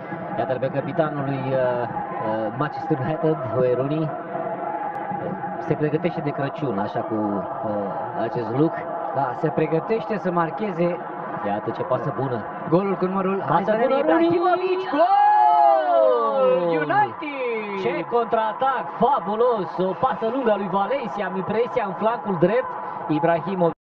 Iată pe capitanul lui Manchester United, Wayne Rooney. Se pregătește de Crăciun, așa cu acest look. Da, se pregătește să marcheze. Iată ce pasă bună. Golul cu numărul. Pasă bună, Ibrahimovic. Gol! United! Ce contraatac fabulos! O pasă lungă a lui Valencia, am impresia, în flancul drept. Ibrahimovic.